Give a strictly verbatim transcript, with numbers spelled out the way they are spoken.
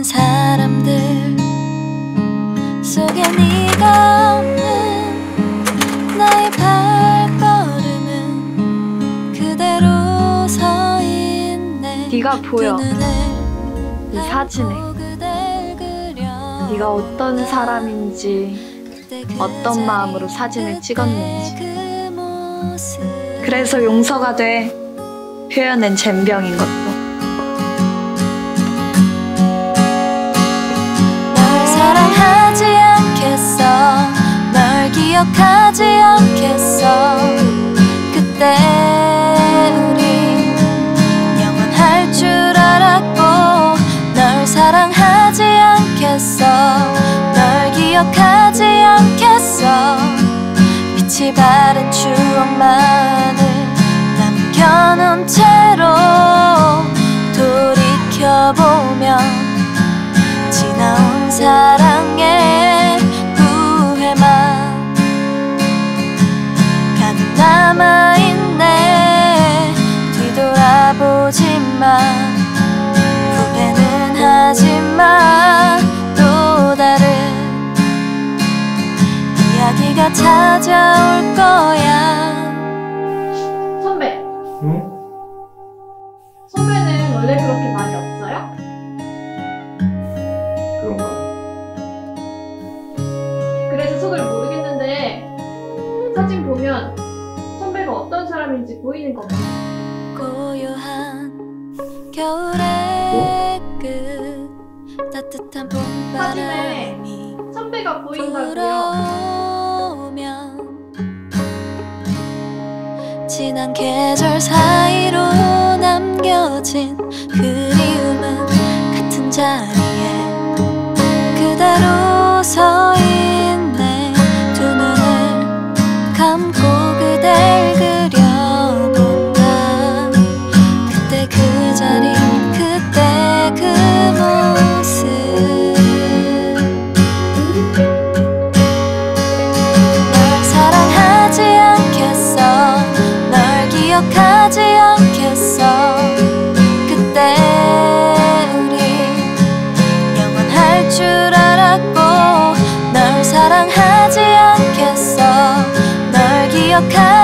많은 사람들 속에 네가 없는 나의 발걸음은 그대로 서 있네. 네가 보여. 이 사진에 네가 어떤 사람인지, 어떤 마음으로 사진을 찍었는지. 그래서 용서가 돼. 표현은 젬병인 것도. 널 사랑하지 않겠어, 널 기억하지 않겠어. 그때 우리 영원할 줄 알았고, 널 사랑하지 않겠어, 널 기억하지 않겠어. 빛이 바랜 추억만을 남겨놓은 채로 돌이켜보면 지나온 사랑의 후회만 가득 남아있네. 뒤돌아보지마, 후회는 하지마. 또 다른 이야기가 찾아올 거야. 선배! 응? 선배는 원래 그렇게 말이 없어요? 그런가? 그래서 속을 모르겠는데 사진 보면 선배가 어떤 사람인지 보이는 거 같아. 고요한 겨울의 끝, 따뜻한 사진에 봄바람이 선배가 보인다고요. 불어오면 지난 계절 사이로 남겨진 그리움은 같은 자리에 그대로 서 있네. 두 눈을 감고 그댈 그려본다. 그때 그 자리, 그때 그 모습. 널 사랑하지 않겠어, 널 기억하지 않겠어. 그때 우리 영원할 줄 알았고, 널 사랑하지 않겠어, 널 기억하지